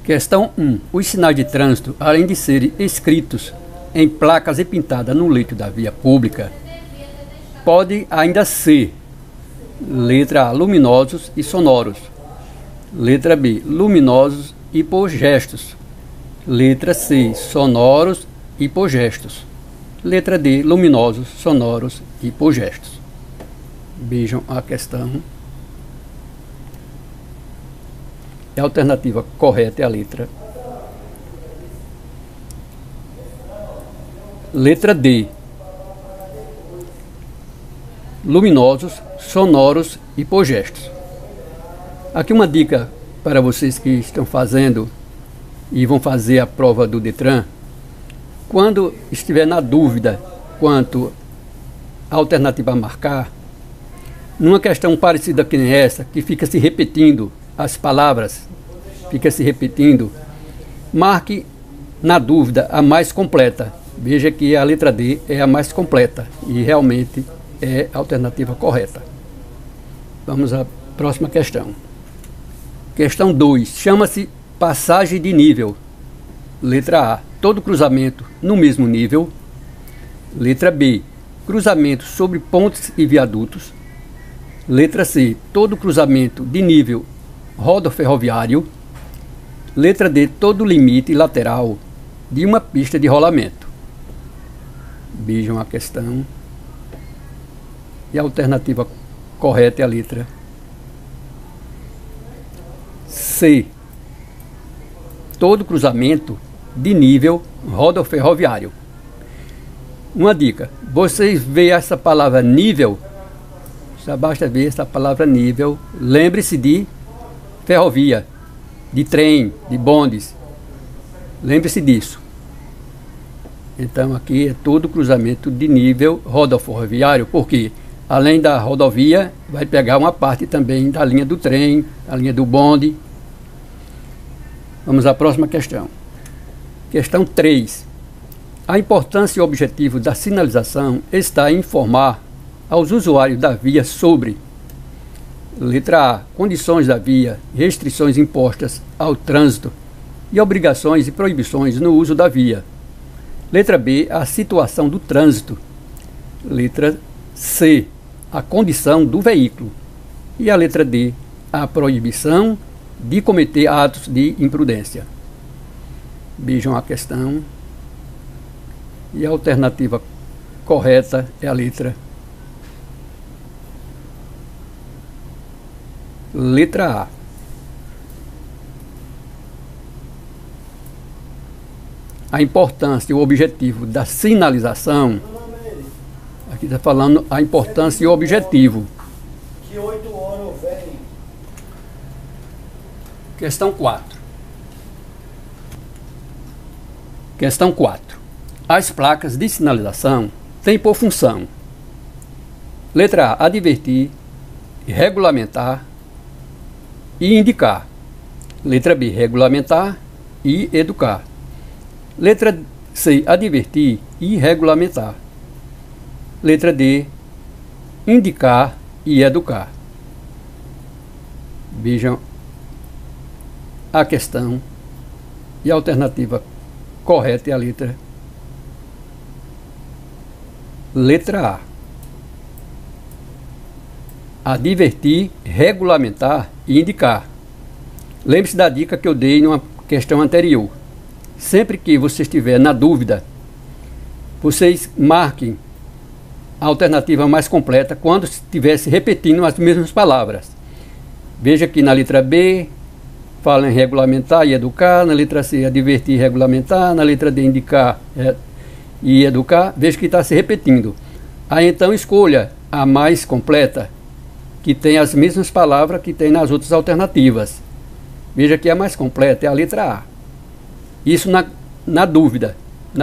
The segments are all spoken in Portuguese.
Questão 1. Os sinais de trânsito, além de serem escritos em placas e pintadas no leito da via pública, podem ainda ser: letra A, luminosos e sonoros; letra B, luminosos e por gestos; letra C, sonoros e por gestos; letra D, luminosos, sonoros e por gestos. Vejam a questão. A alternativa correta é a letra D, luminosos, sonoros e por gestos. Aqui uma dica para vocês que estão fazendo e vão fazer a prova do Detran: quando estiver na dúvida quanto à alternativa a marcar, numa questão parecida com essa, que fica se repetindo as palavras, marque na dúvida a mais completa. Veja que a letra D é a mais completa e realmente é a alternativa correta. Vamos à próxima questão. Questão 2. Chama-se passagem de nível. Letra A, todo cruzamento no mesmo nível. Letra B, cruzamento sobre pontes e viadutos. Letra C, todo cruzamento de nível rodoferroviário. Letra D, todo limite lateral de uma pista de rolamento. Vejam a questão. E a alternativa correta é a letra C, todo cruzamento de nível rodoferroviário. Uma dica: vocês veem essa palavra nível, só basta ver essa palavra nível, lembre-se de ferrovia, de trem, de bondes, lembre-se disso. Então aqui é todo cruzamento de nível rodoferroviário, porque além da rodovia vai pegar uma parte também da linha do trem, a linha do bonde. Vamos à próxima questão. Questão 3. A importância e o objetivo da sinalização está em informar aos usuários da via sobre: letra A, condições da via, restrições impostas ao trânsito e obrigações e proibições no uso da via. Letra B, a situação do trânsito. Letra C, a condição do veículo. E a letra D, a proibição de cometer atos de imprudência. Vejam a questão. E a alternativa correta é a letra A. A importância e o objetivo da sinalização. Aqui está falando a importância e o objetivo. Que 8 horas vem. Questão 4. Questão 4. As placas de sinalização têm por função: letra A, advertir, regulamentar e indicar. Letra B, regulamentar e educar. Letra C, advertir e regulamentar. Letra D, indicar e educar. Vejam a questão. E a alternativa correta é a letra A. Advertir, regulamentar e indicar. Lembre-se da dica que eu dei numa questão anterior. Sempre que você estiver na dúvida, vocês marquem a alternativa mais completa quando estivesse repetindo as mesmas palavras. Veja que na letra B fala em regulamentar e educar, na letra C advertir e regulamentar, na letra D indicar e educar. Veja que está se repetindo. Aí então escolha a mais completa, que tem as mesmas palavras que tem nas outras alternativas. Veja que a mais completa é a letra A. Isso na dúvida.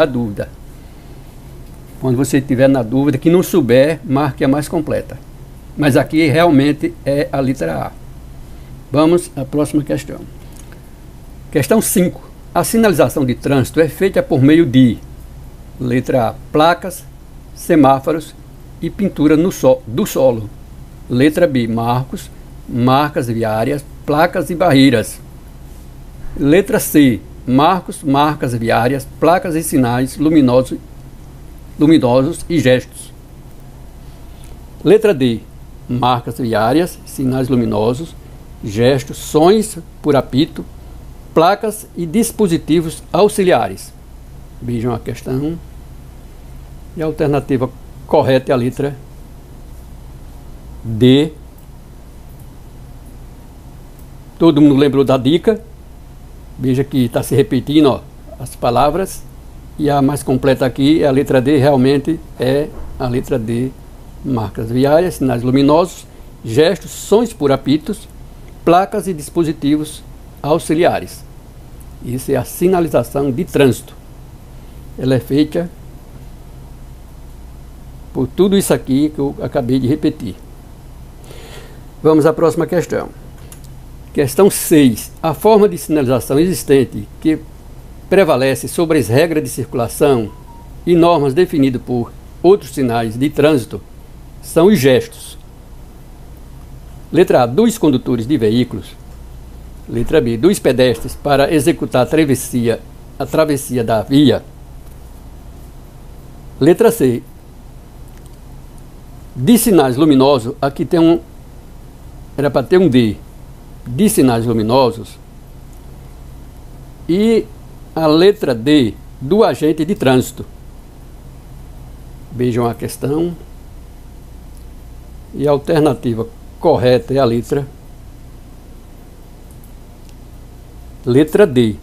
Quando você estiver na dúvida, que não souber, marque a mais completa. Mas aqui realmente é a letra A. Vamos à próxima questão. Questão 5. A sinalização de trânsito é feita por meio de: letra A, placas, semáforos e pintura do solo. Letra B, marcas viárias, placas e barreiras. Letra C, marcos, marcas viárias, placas e sinais luminosos e gestos. Letra D, marcas viárias, sinais luminosos, gestos, sons por apito, placas e dispositivos auxiliares. Vejam a questão. E a alternativa correta é a letra D. Todo mundo lembrou da dica? Veja que está se repetindo, ó, as palavras. E a mais completa aqui é a letra D, realmente é a letra D. Marcas viárias, sinais luminosos, gestos, sons por apitos, placas e dispositivos auxiliares. Isso é a sinalização de trânsito. Ela é feita por tudo isso aqui que eu acabei de repetir. Vamos à próxima questão. Questão 6. A forma de sinalização existente que prevalece sobre as regras de circulação e normas definidas por outros sinais de trânsito são os gestos. Letra A, dos condutores de veículos. Letra B, dos pedestres para executar a travessia da via. Letra C, de sinais luminosos. Aqui tem era para ter um D, de sinais luminosos. E a letra D, do agente de trânsito. Vejam a questão. E a alternativa correta é a letra D,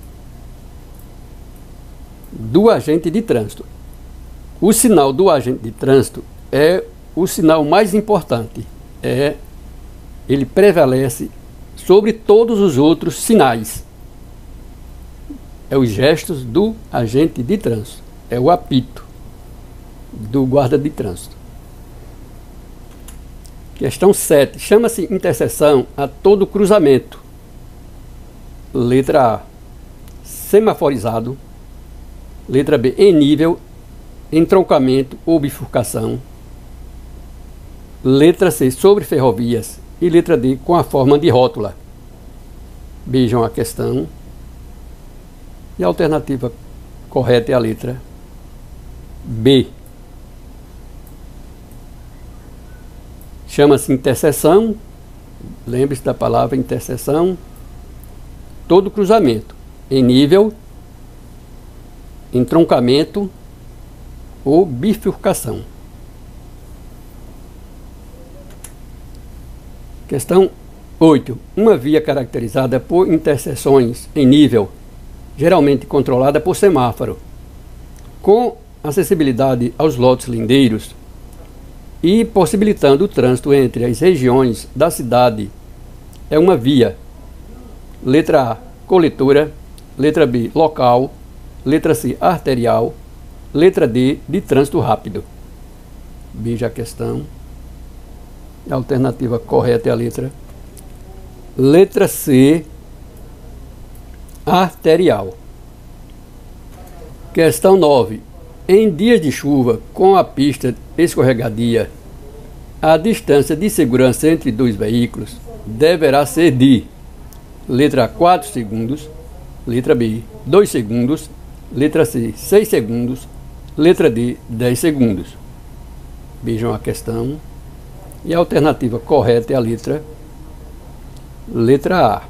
do agente de trânsito. O sinal do agente de trânsito é o sinal mais importante. Ele prevalece sobre todos os outros sinais. É os gestos do agente de trânsito. É o apito do guarda de trânsito. Questão 7. Chama-se interseção a todo cruzamento. Letra A, semaforizado. Letra B, em nível, entroncamento ou bifurcação. Letra C, sobre ferrovias. E letra D, com a forma de rótula. Vejam a questão. E a alternativa correta é a letra B. Chama-se interseção. Lembre-se da palavra interseção. Todo cruzamento em nível, entroncamento ou bifurcação. Questão 8. Uma via caracterizada por interseções em nível, geralmente controlada por semáforo, com acessibilidade aos lotes lindeiros e possibilitando o trânsito entre as regiões da cidade, é uma via. Letra A, coletora. Letra B, local. Letra C, arterial. Letra D, de trânsito rápido. Veja a questão. A alternativa correta é a letra C, arterial. Questão 9. Em dias de chuva, com a pista escorregadia, a distância de segurança entre dois veículos deverá ser de letra A, 4 segundos, letra B, 2 segundos, letra C, 6 segundos, letra D, 10 segundos. Vejam a questão. E a alternativa correta é a letra A,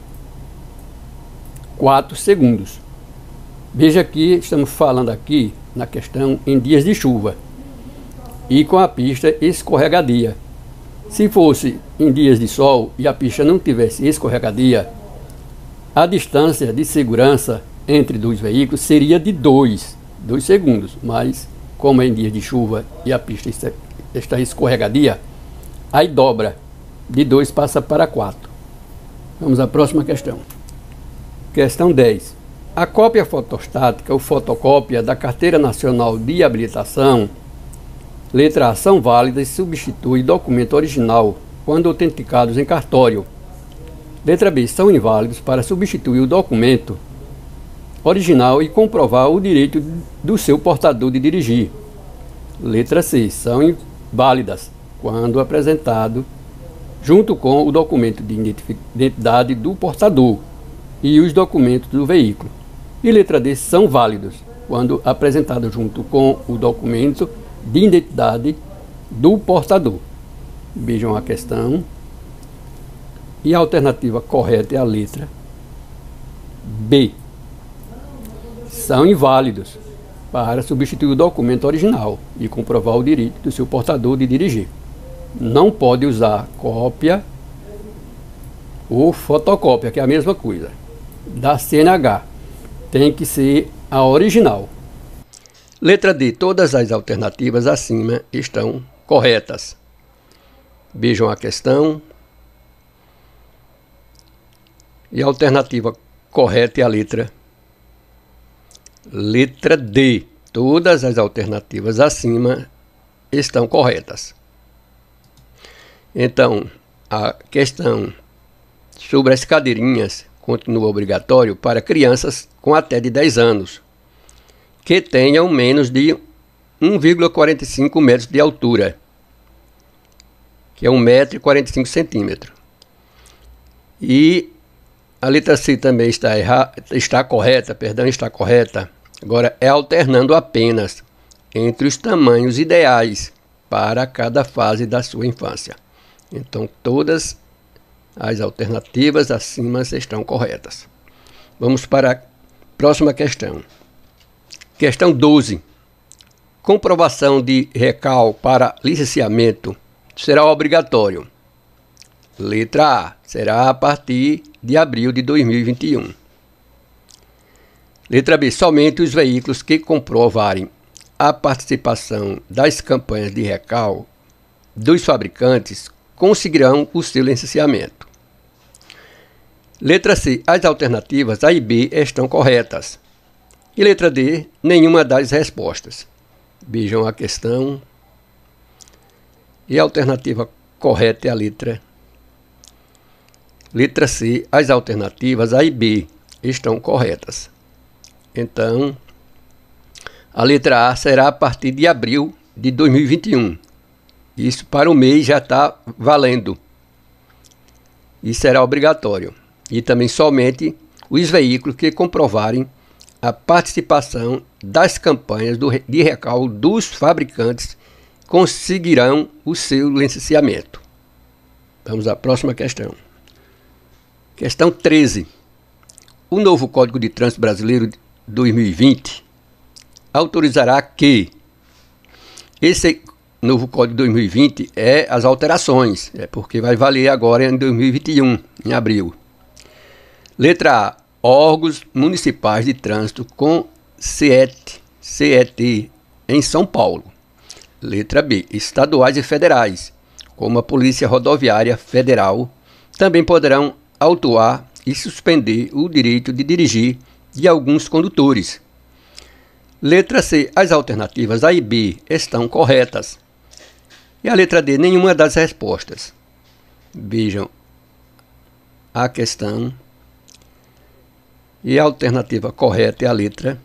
4 segundos. Veja que estamos falando aqui na questão em dias de chuva e com a pista escorregadia. Se fosse em dias de sol e a pista não tivesse escorregadia, a distância de segurança entre dois veículos seria de 2 segundos. Mas como é em dias de chuva e a pista está escorregadia, aí dobra, de 2 passa para 4. Vamos à próxima questão. Questão 10. A cópia fotostática ou fotocópia da Carteira Nacional de Habilitação, letra A, são válidas e substitui documento original quando autenticados em cartório. Letra B, são inválidos para substituir o documento original e comprovar o direito do seu portador de dirigir. Letra C, são inválidas quando apresentado junto com o documento de identidade do portador. e os documentos do veículo. E letra D, são válidos quando apresentados junto com o documento de identidade do portador. Vejam a questão. E a alternativa correta é a letra B. São inválidos para substituir o documento original e comprovar o direito do seu portador de dirigir. Não pode usar cópia ou fotocópia, que é a mesma coisa, da CNH. Tem que ser a original. Letra D. Todas as alternativas acima estão corretas. Vejam a questão. E a alternativa correta é a letra D. Todas as alternativas acima estão corretas. Então, a questão sobre as cadeirinhas continua obrigatório para crianças com até de 10 anos, que tenham menos de 1,45 metros de altura, que é 1,45 m. E a letra C também está correta. Agora é alternando apenas entre os tamanhos ideais para cada fase da sua infância. Então todas as alternativas acima estão corretas. Vamos para a próxima questão. Questão 12. Comprovação de recal para licenciamento será obrigatório. Letra A. Será a partir de abril de 2021. Letra B. Somente os veículos que comprovarem a participação das campanhas de recal dos fabricantes conseguirão o seu licenciamento. Letra C. As alternativas A e B estão corretas. E letra D. Nenhuma das respostas. Vejam a questão. E a alternativa correta é a letra C. As alternativas A e B estão corretas. Então, a letra A será a partir de abril de 2021. Isso para o mês já está valendo. E será obrigatório. E também somente os veículos que comprovarem a participação das campanhas de recal dos fabricantes conseguirão o seu licenciamento. Vamos à próxima questão. Questão 13. O novo Código de Trânsito Brasileiro 2020 autorizará que esse novo Código 2020 é as alterações, porque vai valer agora em 2021, em abril. Letra A. Órgãos municipais de trânsito com CET em São Paulo. Letra B. Estaduais e federais, como a Polícia Rodoviária Federal, também poderão autuar e suspender o direito de dirigir de alguns condutores. Letra C. As alternativas A e B estão corretas. E a letra D, nenhuma das respostas. Vejam a questão. E a alternativa correta é a letra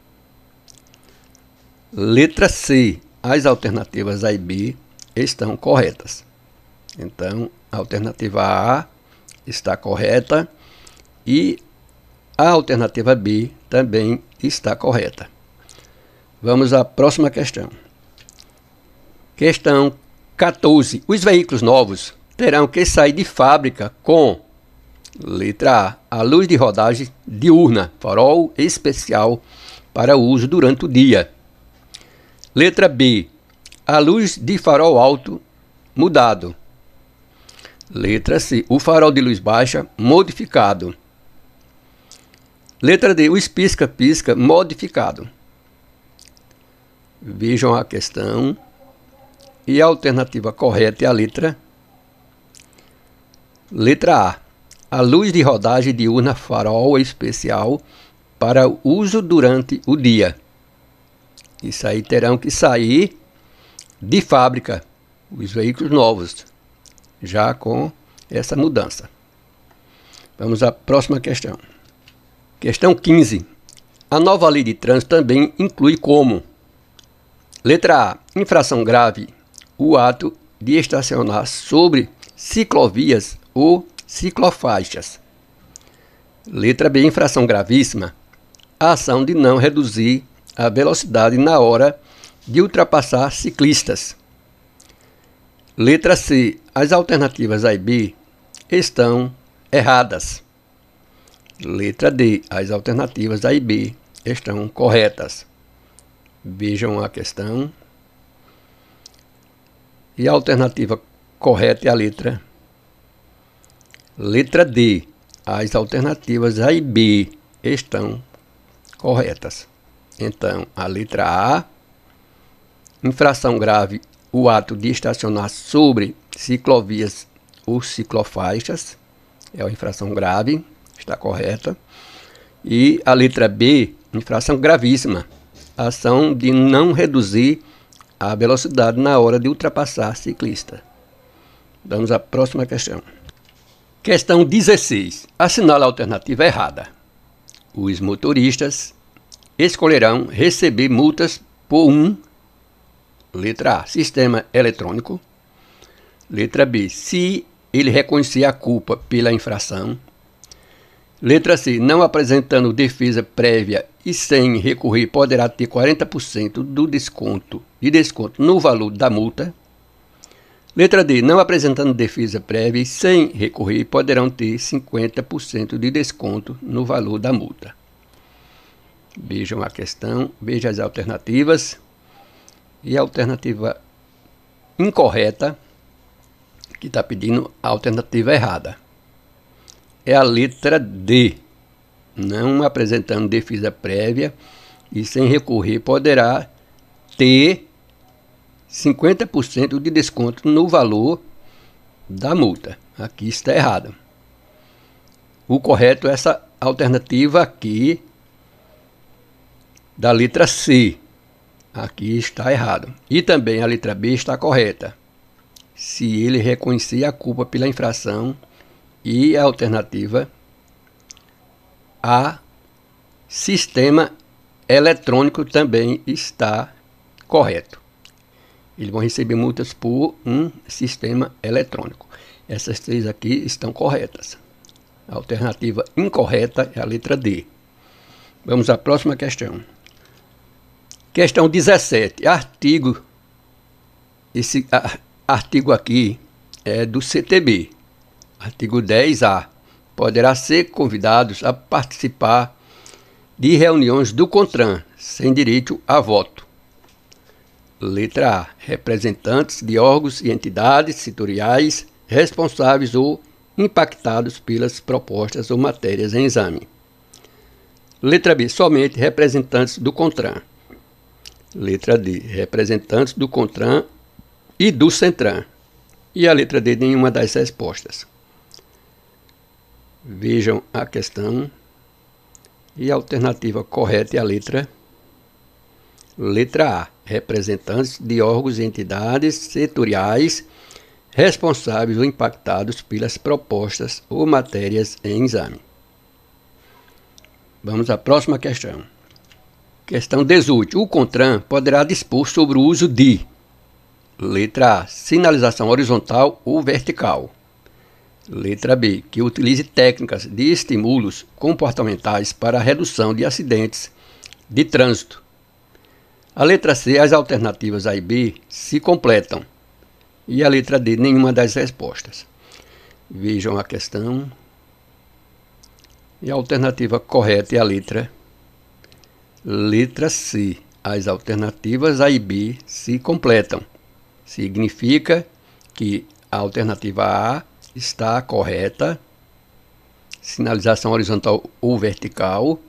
C. As alternativas A e B estão corretas. Então, a alternativa A está correta e a alternativa B também está correta. Vamos à próxima questão. Questão 14. Os veículos novos terão que sair de fábrica com: letra A. A luz de rodagem diurna, farol especial para uso durante o dia. Letra B. A luz de farol alto mudado. Letra C. O farol de luz baixa modificado. Letra D. O pisca-pisca modificado. Vejam a questão. E a alternativa correta é a letra A. A luz de rodagem diurna farol especial para uso durante o dia. Isso aí terão que sair de fábrica, os veículos novos, já com essa mudança. Vamos à próxima questão. Questão 15. A nova lei de trânsito também inclui como: letra A. Infração grave, o ato de estacionar sobre ciclovias ou ciclofaixas. Letra B, infração gravíssima, a ação de não reduzir a velocidade na hora de ultrapassar ciclistas. Letra C, as alternativas A e B estão erradas. Letra D, as alternativas A e B estão corretas. Vejam a questão. E a alternativa correta é a letra D. As alternativas A e B estão corretas. Então, a letra A, infração grave, o ato de estacionar sobre ciclovias ou ciclofaixas, é uma infração grave, está correta. E a letra B, infração gravíssima, ação de não reduzir a velocidade na hora de ultrapassar ciclista. Vamos à próxima questão. Questão 16. Assinale a alternativa errada. Os motoristas escolherão receber multas por letra A, sistema eletrônico. Letra B, se ele reconhecer a culpa pela infração. Letra C, não apresentando defesa prévia e sem recorrer, poderá ter 40% de desconto no valor da multa. Letra D, não apresentando defesa prévia e sem recorrer, poderão ter 50% de desconto no valor da multa. Vejam a questão, vejam as alternativas. E a alternativa incorreta, que está pedindo a alternativa errada, é a letra D. Não apresentando defesa prévia e sem recorrer, poderá ter 50% de desconto no valor da multa. Aqui está errado. O correto é essa alternativa aqui da letra C. Aqui está errado. E também a letra B está correta. Se ele reconhecer a culpa pela infração. E a alternativa A, sistema eletrônico, também está correto. Eles vão receber multas por sistema eletrônico. Essas três aqui estão corretas. A alternativa incorreta é a letra D. Vamos à próxima questão. Questão 17. Esse artigo aqui é do CTB. Artigo 10A. Poderá ser convidados a participar de reuniões do CONTRAN, sem direito a voto. Letra A. Representantes de órgãos e entidades setoriais responsáveis ou impactados pelas propostas ou matérias em exame. Letra B. Somente representantes do CONTRAN. Letra D. Representantes do CONTRAN e do CENTRAN. E a letra D, nenhuma das respostas. Vejam a questão. E a alternativa correta é a letra A. Representantes de órgãos e entidades setoriais responsáveis ou impactados pelas propostas ou matérias em exame. Vamos à próxima questão. Questão 18. O CONTRAN poderá dispor sobre o uso de letra A. Sinalização horizontal ou vertical. Letra B. Que utilize técnicas de estímulos comportamentais para a redução de acidentes de trânsito. A letra C. As alternativas A e B se completam. E a letra D. Nenhuma das respostas. Vejam a questão. E a alternativa correta é a letra C. As alternativas A e B se completam. Significa que a alternativa A está correta, sinalização horizontal ou vertical,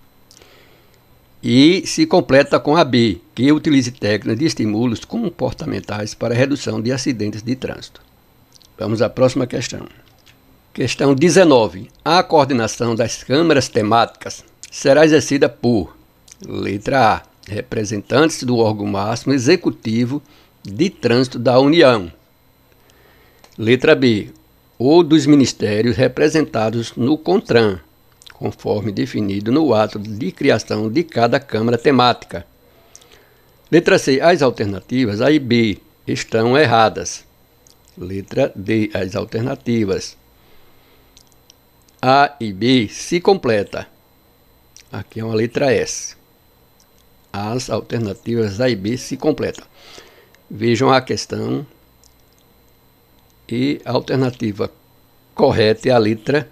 e se completa com a B, que utilize técnicas de estímulos comportamentais para redução de acidentes de trânsito. Vamos à próxima questão. Questão 19. A coordenação das câmaras temáticas será exercida por letra A. Representantes do órgão máximo executivo de trânsito da União. Letra B. Ou dos ministérios representados no CONTRAN, conforme definido no ato de criação de cada câmara temática. Letra C. As alternativas A e B estão erradas. Letra D. As alternativas A e B se completa. Aqui é uma letra S. As alternativas A e B se completam. Vejam a questão. E a alternativa correta é a letra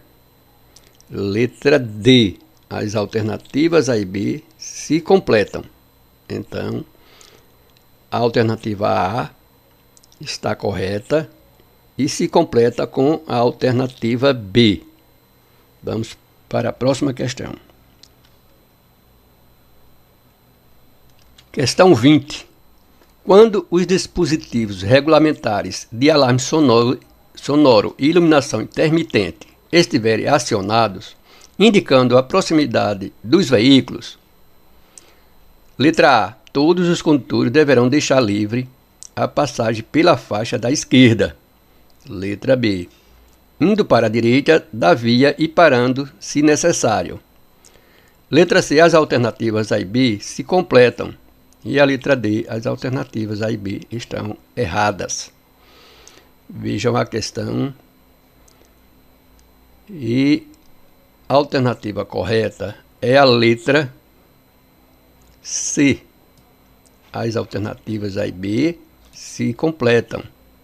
D. As alternativas A e B se completam. Então, a alternativa A está correta e se completa com a alternativa B. Vamos para a próxima questão. Questão 20. Quando os dispositivos regulamentares de alarme sonoro e iluminação intermitente estiverem acionados, indicando a proximidade dos veículos, letra A. Todos os condutores deverão deixar livre a passagem pela faixa da esquerda. Letra B. Indo para a direita da via e parando se necessário. Letra C. As alternativas A e B se completam. E a letra D. As alternativas A e B estão erradas. Vejam a questão. E a alternativa correta é a letra C. As alternativas A e B se completam.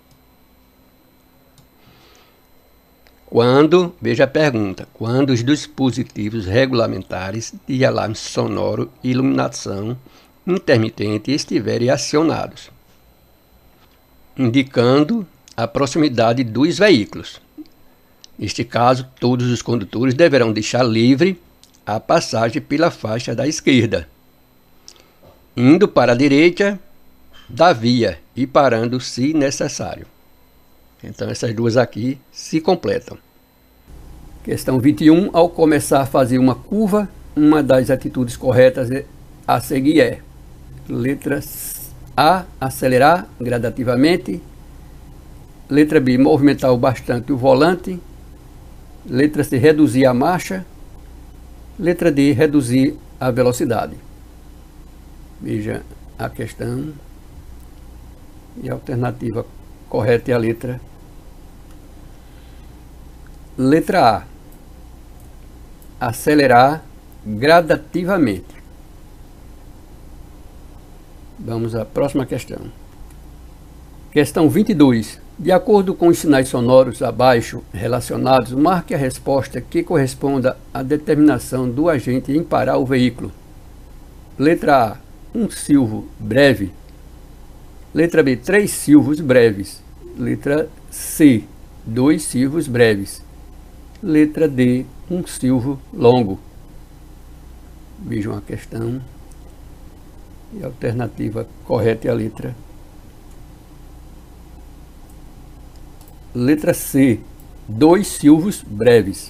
Veja a pergunta, quando os dispositivos regulamentares de alarme sonoro e iluminação intermitente estiverem acionados, indicando a proximidade dos veículos. Neste caso, todos os condutores deverão deixar livre a passagem pela faixa da esquerda, indo para a direita da via e parando se necessário. Então essas duas aqui se completam. Questão 21. Ao começar a fazer uma curva, uma das atitudes corretas a seguir é: letra A, acelerar gradativamente. Letra B, movimentar bastante o volante. Letra C, reduzir a marcha. Letra D, reduzir a velocidade. Veja a questão. E a alternativa correta é a letra A. Acelerar gradativamente. Vamos à próxima questão. Questão 22. De acordo com os sinais sonoros abaixo relacionados, marque a resposta que corresponda à determinação do agente em parar o veículo. Letra A, um silvo breve. Letra B, 3 silvos breves. Letra C, 2 silvos breves. Letra D, um silvo longo. Vejam a questão. E a alternativa correta é a letra C, 2 silvos breves.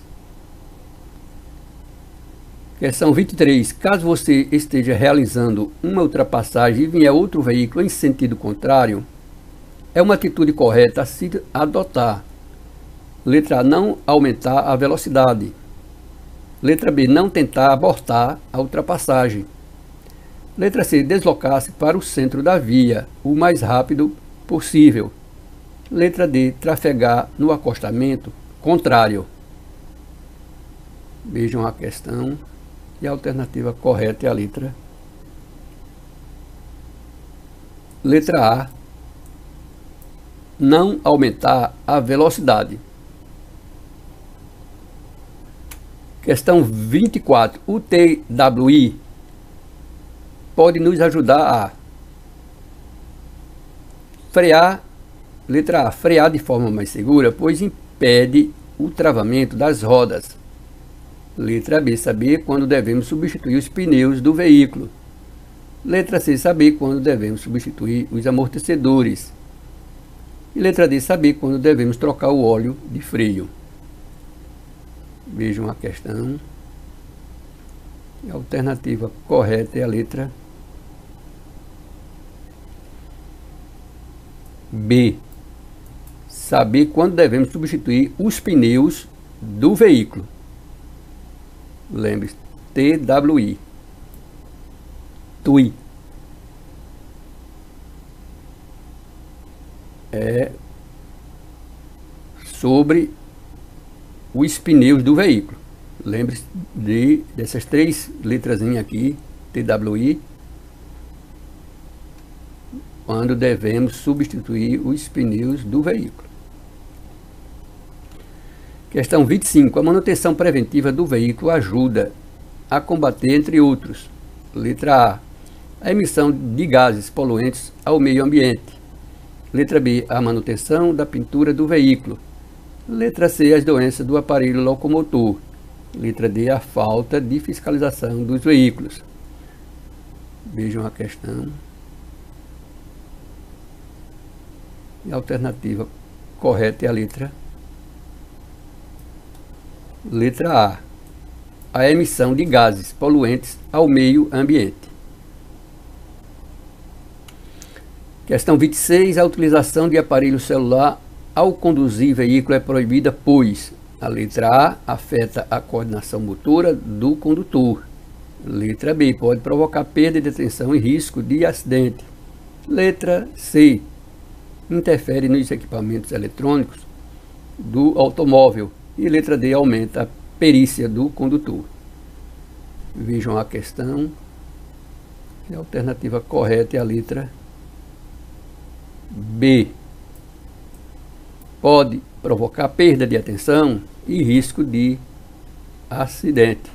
Questão 23. Caso você esteja realizando uma ultrapassagem e vier outro veículo em sentido contrário, é uma atitude correta a se adotar. Letra A, não aumentar a velocidade. Letra B, não tentar abortar a ultrapassagem. Letra C, deslocar-se para o centro da via o mais rápido possível. Letra D, trafegar no acostamento contrário. Vejam a questão. E a alternativa correta é a letra A, não aumentar a velocidade. Questão 24. O TWI pode nos ajudar a frear. Letra A, frear de forma mais segura, pois impede o travamento das rodas. Letra B, saber quando devemos substituir os pneus do veículo. Letra C, saber quando devemos substituir os amortecedores. E letra D, saber quando devemos trocar o óleo de freio. Vejam a questão. A alternativa correta é a letra B. Saber quando devemos substituir os pneus do veículo. Lembre-se, TWI. TWI. É sobre os pneus do veículo. Lembre-se dessas 3 letrazinhas aqui, TWI, quando devemos substituir os pneus do veículo. Questão 25. A manutenção preventiva do veículo ajuda a combater, entre outros, letra A emissão de gases poluentes ao meio ambiente. Letra B, a manutenção da pintura do veículo. Letra C, as doenças do aparelho locomotor. Letra D, a falta de fiscalização dos veículos. Vejam a questão. E a alternativa correta é a letra A. A emissão de gases poluentes ao meio ambiente. Questão 26. A utilização de aparelho celular ao conduzir veículo é proibida, pois a letra A afeta a coordenação motora do condutor. Letra B, pode provocar perda de atenção e risco de acidente. Letra C, interfere nos equipamentos eletrônicos do automóvel. E letra D, aumenta a perícia do condutor. Vejam a questão. A alternativa correta é a letra B. Pode provocar perda de atenção e risco de acidente.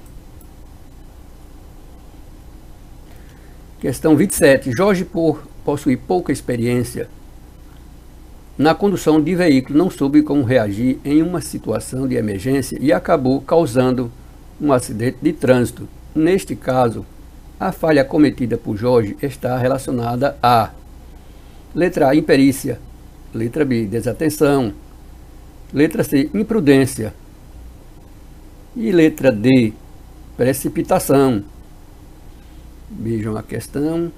Questão 27. Jorge, por possuir pouca experiência na condução de veículo, não soube como reagir em uma situação de emergência e acabou causando um acidente de trânsito. Neste caso, a falha cometida por Jorge está relacionada a letra A, imperícia. Letra B, desatenção. Letra C, imprudência. E letra D, precipitação. Vejam a questão.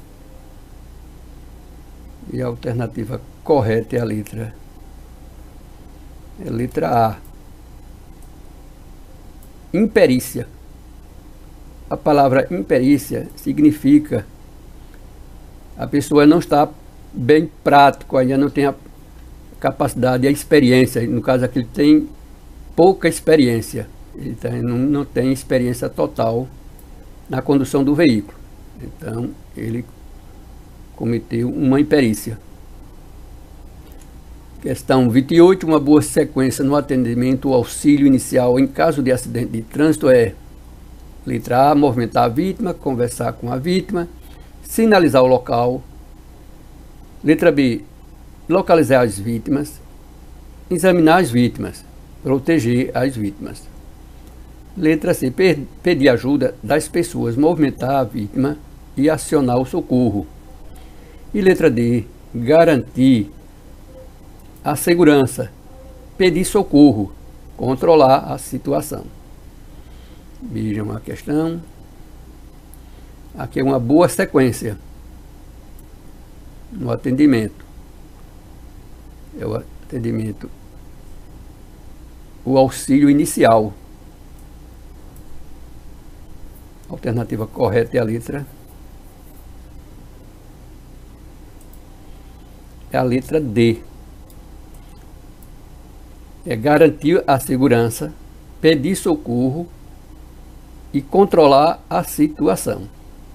E a alternativa correta é a letra A. Imperícia. A palavra imperícia significa a pessoa não está bem prático, ainda não tem a capacidade e a experiência. No caso aqui, ele tem pouca experiência. Ele não tem experiência total na condução do veículo. Então, ele cometeu uma imperícia. Questão 28. Uma boa sequência no atendimento ao auxílio inicial em caso de acidente de trânsito é: letra A, movimentar a vítima, conversar com a vítima, sinalizar o local. Letra B, localizar as vítimas, examinar as vítimas, proteger as vítimas. Letra C, pedir ajuda das pessoas, movimentar a vítima e acionar o socorro. E letra D, garantir a segurança, pedir socorro, controlar a situação. Vejam a questão. Aqui é uma boa sequência no atendimento. É o atendimento, o auxílio inicial. A alternativa correta é a letra D. É garantir a segurança, pedir socorro e controlar a situação.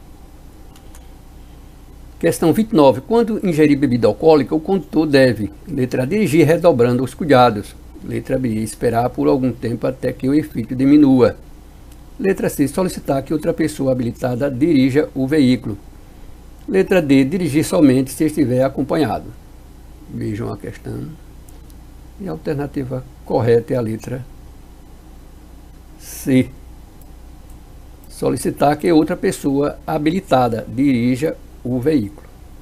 Questão 29. Quando ingerir bebida alcoólica, o condutor deve, letra A, dirigir redobrando os cuidados. Letra B, esperar por algum tempo até que o efeito diminua. Letra C, solicitar que outra pessoa habilitada dirija o veículo. Letra D, dirigir somente se estiver acompanhado. Vejam a questão. E a alternativa correta é a letra C. Solicitar que outra pessoa habilitada dirija o veículo.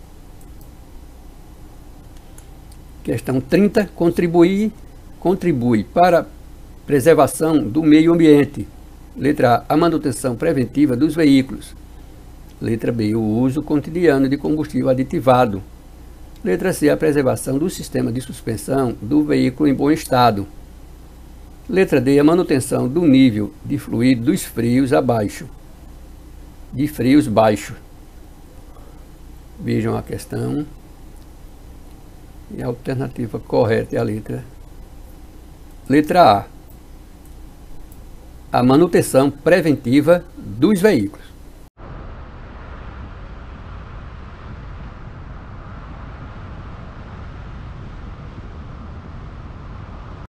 Questão 30. Contribui para a preservação do meio ambiente. Letra A, a manutenção preventiva dos veículos. Letra B, o uso cotidiano de combustível aditivado. Letra C, a preservação do sistema de suspensão do veículo em bom estado. Letra D, a manutenção do nível de fluido dos freios abaixo. De freios baixos. Vejam a questão. E a alternativa correta é a letra A. a manutenção preventiva dos veículos.